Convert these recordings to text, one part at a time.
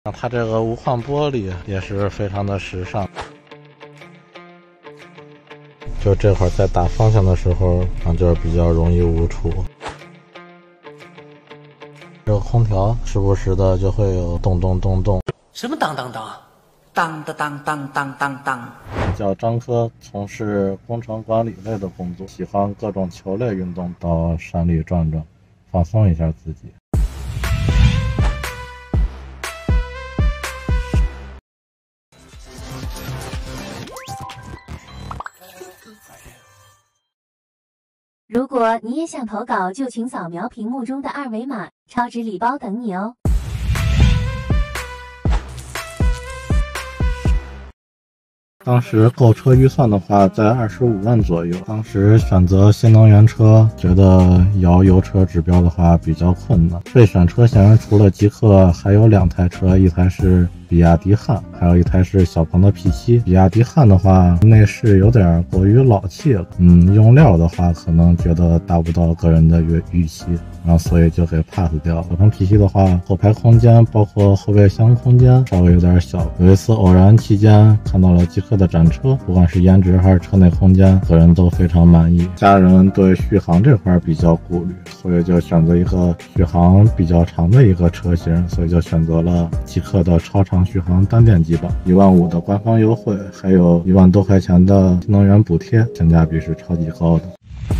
它这个无框玻璃也是非常的时尚。就这会儿在打方向的时候，就是比较容易误触。这个空调时不时的就会有咚咚咚咚。 什么当当当？当当当当当当当。 叫张科，从事工程管理类的工作，喜欢各种球类运动，到山里转转，放松一下自己。 如果你也想投稿，就请扫描屏幕中的二维码，超值礼包等你哦。 当时购车预算的话在25万左右，当时选择新能源车，觉得摇油车指标的话比较困难。备选车型除了极氪，还有2台车，一台是比亚迪汉，还有一台是小鹏的 P7。比亚迪汉的话，内饰有点过于老气了，用料的话可能觉得达不到个人的预期，然后所以就给 pass 掉了。小鹏 P7 的话，后排空间包括后备箱空间稍微有点小。有一次偶然期间看到了极氪的展车，不管是颜值还是车内空间，个人都非常满意。家人对续航这块比较顾虑，所以就选择一个续航比较长的一个车型，所以就选择了极氪的超长续航单电机版，1万5的官方优惠，还有1万多块钱的新能源补贴，性价比是超级高的。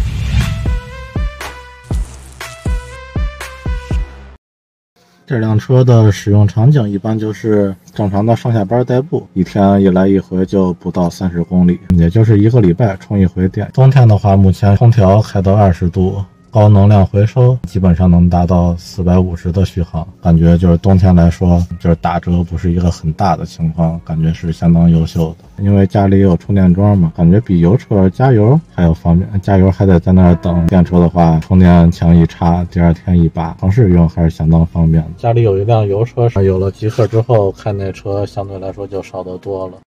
这辆车的使用场景一般就是正常的上下班代步，一天一来一回就不到30公里，也就是1个礼拜充一回电。冬天的话，目前空调开到20度，高能量回收基本上能达到450的续航，感觉就是冬天来说，就是打折不是一个很大的情况，感觉是相当优秀的。因为家里有充电桩嘛，感觉比油车加油还要方便，加油还得在那儿等。电车的话，充电枪一插，第2天一拔，城市用还是相当方便的。家里有一辆油车，有了极氪之后，开那车相对来说就少得多了。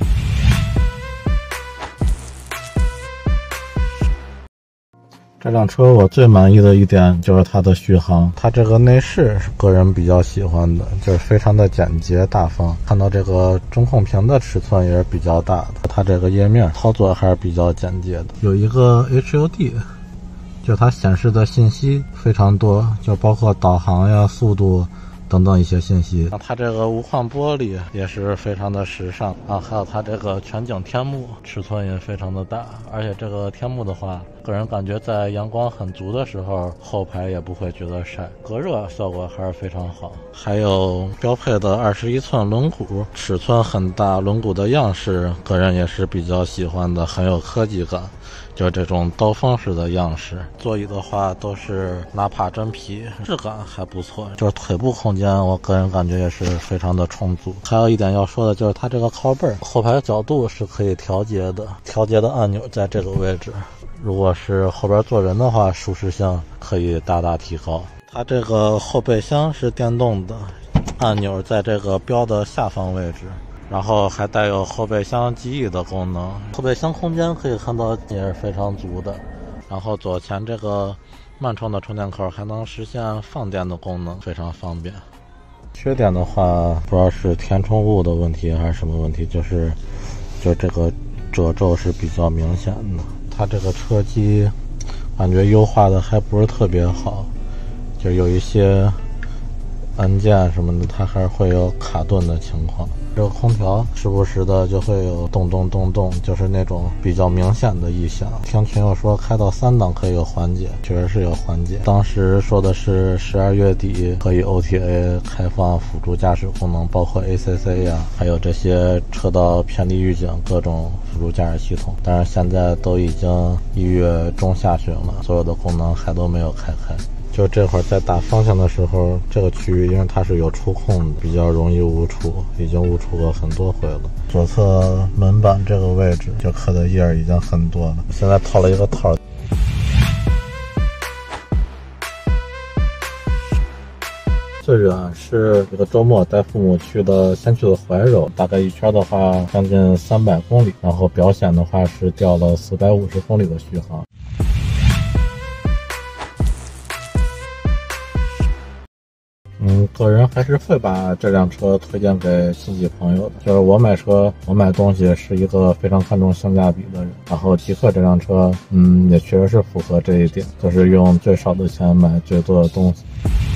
这辆车我最满意的一点就是它的续航，它这个内饰是个人比较喜欢的，就是非常的简洁大方。看到这个中控屏的尺寸也是比较大的，它这个页面操作还是比较简洁的。有一个 HUD， 就它显示的信息非常多，就包括导航呀、速度等等一些信息。它这个无框玻璃也是非常的时尚啊，还有它这个全景天幕尺寸也非常的大，而且这个天幕的话，个人感觉在阳光很足的时候，后排也不会觉得晒，隔热效果还是非常好。还有标配的21寸轮毂，尺寸很大，轮毂的样式个人也是比较喜欢的，很有科技感。就是这种刀锋式的样式，座椅的话都是纳帕真皮，质感还不错。就是腿部空间，我个人感觉也是非常的充足。还有一点要说的就是它这个靠背后排角度是可以调节的，调节的按钮在这个位置。如果是后边坐人的话，舒适性可以大大提高。它这个后备箱是电动的，按钮在这个标的下方位置。然后还带有后备箱记忆的功能，后备箱空间可以看到也是非常足的。然后左前这个慢充的充电口还能实现放电的功能，非常方便。缺点的话，不知道是填充物的问题还是什么问题，就这个褶皱是比较明显的。它这个车机感觉优化的还不是特别好，就有一些按键什么的，它还是会有卡顿的情况。这个空调时不时的就会有咚咚咚咚，就是那种比较明显的异响。听群友说开到3档可以有缓解，确实是有缓解。当时说的是12月底可以 OTA 开放辅助驾驶功能，包括 ACC 呀，还有这些车道偏离预警各种辅助驾驶系统。但是现在都已经1月中下旬了，所有的功能还都没有开。就这会儿在打方向的时候，这个区域因为它是有触控的，比较容易误触，已经误触过很多回了。左侧门板这个位置就刻的印儿已经很多了，现在套了一个套。最远是这个周末带父母先去的怀柔，大概一圈的话将近300公里，然后表显的话是掉了450公里的续航。 个人还是会把这辆车推荐给亲戚朋友的。就是我买车，我买东西是一个非常看重性价比的人。然后极客这辆车，也确实是符合这一点，就是用最少的钱买最多的东西。